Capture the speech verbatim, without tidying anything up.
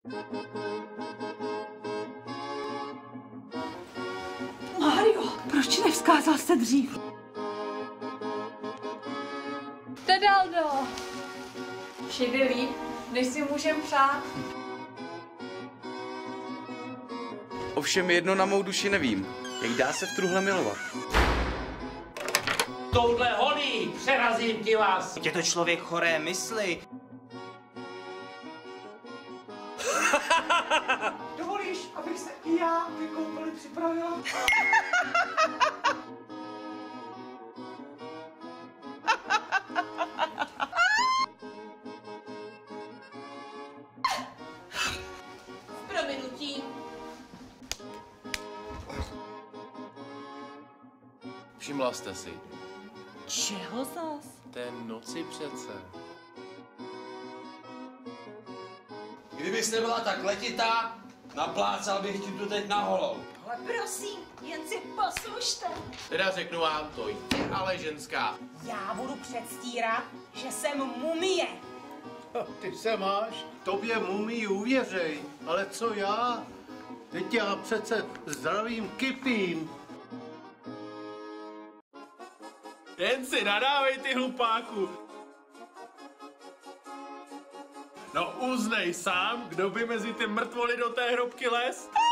Mário, proč nevzkázal jste dřív? Tedaldo! Všude líp, než si můžem přát. Ovšem jedno na mou duši nevím, jak dá se v truhle milovat. Touhle honí přerazím ti vás. Je to člověk choré mysli. Dovolíš, abych se i já ke koupeli připravila? Prominutí. Všimla jste si? Čeho zas? Té noci přece. Kdybys nebyla tak letitá, naplácal bych ti tu teď na holou. Ale prosím, jen si poslušte. Teda řeknu vám to, je ale ženská. Já budu předstírat, že jsem mumie. Ty se máš, tobě mumii uvěřej, ale co já? Teď já přece zdravím kypím. Jen si nadávej, ty hlupáku. No uznej sám, kdo by mezi ty mrtvoly do té hrobky les.